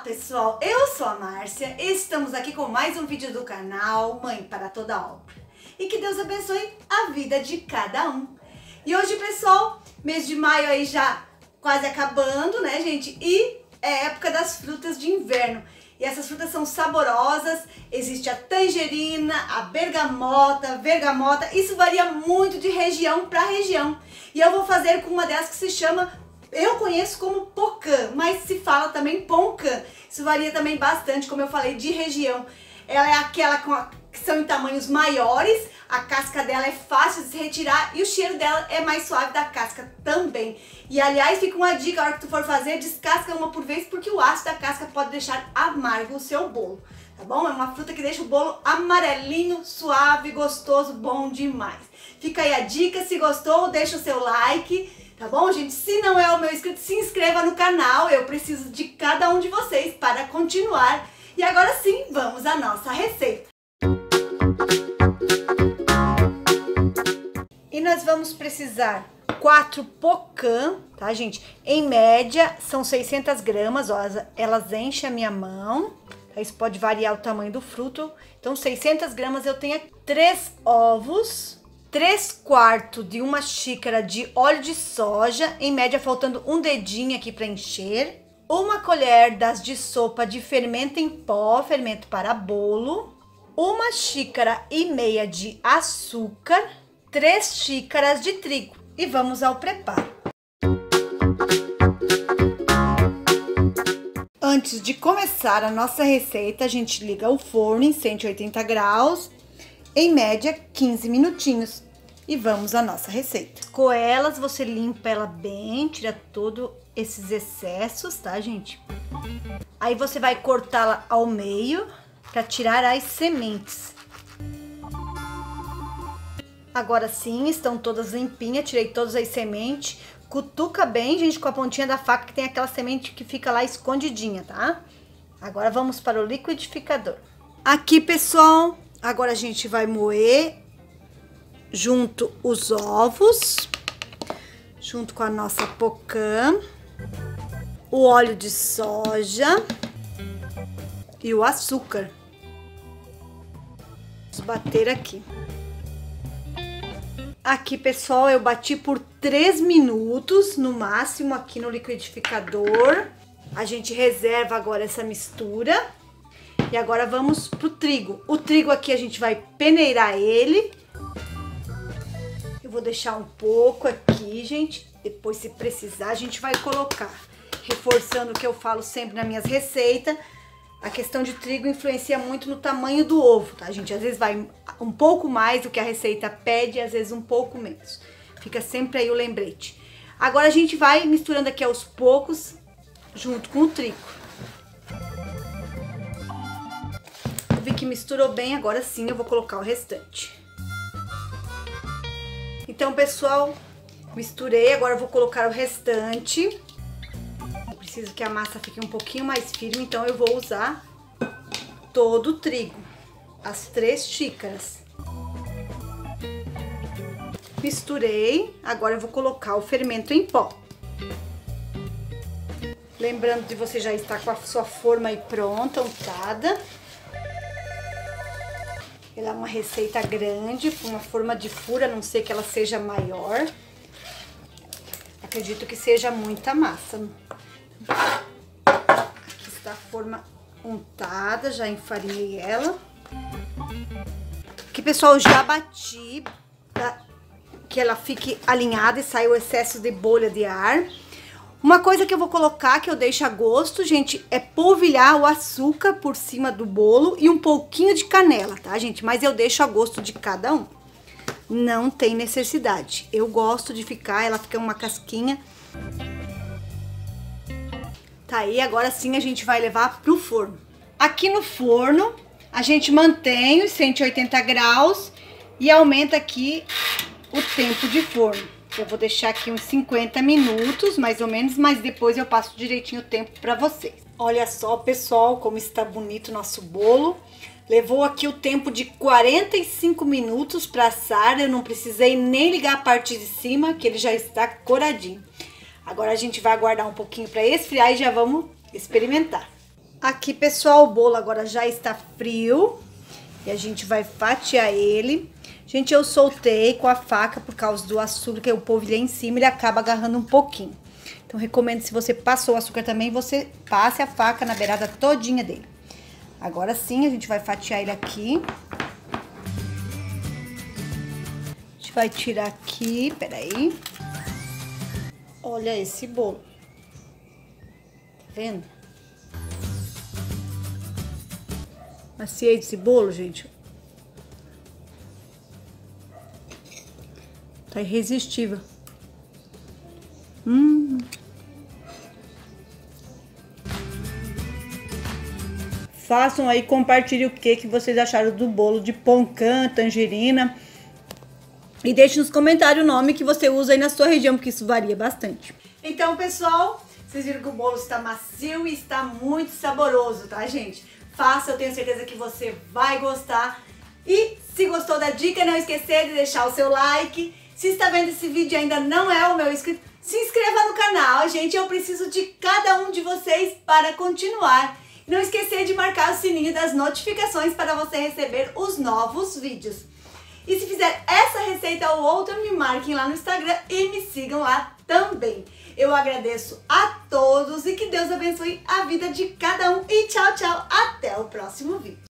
pessoal, eu sou a Márcia e estamos aqui com mais um vídeo do canal Mãe para Toda Obra. E que Deus abençoe a vida de cada um. E hoje, pessoal, mês de maio aí já quase acabando, né, gente? E é época das frutas de inverno. E essas frutas são saborosas, existe a tangerina, a bergamota, isso varia muito de região para região. E eu vou fazer com uma delas que se chama, eu conheço como pocã, mas se fala também poncã. Isso varia também bastante, como eu falei, de região. Ela é aquela que são em tamanhos maiores, a casca dela é fácil de se retirar e o cheiro dela é mais suave da casca também. E aliás, fica uma dica, a hora que tu for fazer, descasca uma por vez, porque o ácido da casca pode deixar amargo o seu bolo, tá bom? É uma fruta que deixa o bolo amarelinho, suave, gostoso, bom demais. Fica aí a dica, se gostou, deixa o seu like, tá bom, gente? Se não é o meu inscrito, se inscreva no canal, eu preciso de cada um de vocês para continuar. E agora sim, vamos à nossa receita. E nós vamos precisar 4 pocã, tá, gente? Em média, são 600 gramas, ó, elas enchem a minha mão. Isso pode variar o tamanho do fruto. Então, 600 gramas eu tenho 3 ovos, 3/4 de uma xícara de óleo de soja, em média faltando um dedinho aqui para encher. 1 colher das de sopa de fermento em pó, fermento para bolo. 1,5 xícara de açúcar. 3 xícaras de trigo. E vamos ao preparo. Antes de começar a nossa receita, a gente liga o forno em 180 graus, em média 15 minutinhos. E vamos à nossa receita. Com elas, você limpa ela bem, tira todos esses excessos, tá, gente? Aí você vai cortá-la ao meio para tirar as sementes. Agora sim, estão todas limpinhas, tirei todas as sementes. Cutuca bem, gente, com a pontinha da faca, que tem aquela semente que fica lá escondidinha, tá? Agora vamos para o liquidificador. Aqui, pessoal, agora a gente vai moer junto os ovos, junto com a nossa pocã, o óleo de soja e o açúcar. Vamos bater aqui. Aqui, pessoal, eu bati por 3 minutos no máximo aqui no liquidificador. A gente reserva agora essa mistura. E agora vamos pro trigo. O trigo aqui a gente vai peneirar ele. Eu vou deixar um pouco aqui, gente. Depois, se precisar, a gente vai colocar. Reforçando o que eu falo sempre nas minhas receitas. A questão de trigo influencia muito no tamanho do ovo, tá, gente? Às vezes vai um pouco mais do que a receita pede, às vezes um pouco menos. Fica sempre aí o lembrete. Agora a gente vai misturando aqui aos poucos, junto com o trigo. Eu vi que misturou bem, agora sim eu vou colocar o restante. Então, pessoal, misturei, agora eu vou colocar o restante. Preciso que a massa fique um pouquinho mais firme, então eu vou usar todo o trigo, as 3 xícaras. Misturei, agora eu vou colocar o fermento em pó. Lembrando de você já estar com a sua forma aí pronta, untada. Ela é uma receita grande, com uma forma de furo, a não ser que ela seja maior. Acredito que seja muita massa. Aqui está a forma untada, já enfarinhei ela. Aqui, pessoal, eu já bati para que ela fique alinhada e saia o excesso de bolha de ar. Uma coisa que eu vou colocar, que eu deixo a gosto, gente, é polvilhar o açúcar por cima do bolo e um pouquinho de canela, tá, gente? Mas eu deixo a gosto de cada um. Não tem necessidade. Eu gosto de ficar, ela fica uma casquinha. Tá aí, agora sim a gente vai levar pro forno. Aqui no forno, a gente mantém os 180 graus e aumenta aqui o tempo de forno. Eu vou deixar aqui uns 50 minutos, mais ou menos, mas depois eu passo direitinho o tempo pra vocês. Olha só, pessoal, como está bonito o nosso bolo. Levou aqui o tempo de 45 minutos para assar, eu não precisei nem ligar a parte de cima, que ele já está coradinho. Agora a gente vai aguardar um pouquinho para esfriar e já vamos experimentar. Aqui, pessoal, o bolo agora já está frio e a gente vai fatiar ele. Gente, eu soltei com a faca por causa do açúcar, que o polvilho em cima, ele acaba agarrando um pouquinho. Então, recomendo, se você passou o açúcar também, você passe a faca na beirada todinha dele. Agora sim, a gente vai fatiar ele aqui. A gente vai tirar aqui, peraí. Olha esse bolo. Tá vendo? Maciei esse bolo, gente. Tá irresistível. Façam aí, compartilhem o que vocês acharam do bolo de poncã, tangerina. E deixe nos comentários o nome que você usa aí na sua região, porque isso varia bastante. Então, pessoal, vocês viram que o bolo está macio e está muito saboroso, tá, gente? Faça, eu tenho certeza que você vai gostar. E se gostou da dica, não esquecer de deixar o seu like. Se está vendo esse vídeo e ainda não é o meu inscrito, se inscreva no canal, gente. Eu preciso de cada um de vocês para continuar. Não esquecer de marcar o sininho das notificações para você receber os novos vídeos. E se fizer essa receita ou outra, me marquem lá no Instagram e me sigam lá também. Eu agradeço a todos e que Deus abençoe a vida de cada um. E tchau, tchau. Até o próximo vídeo.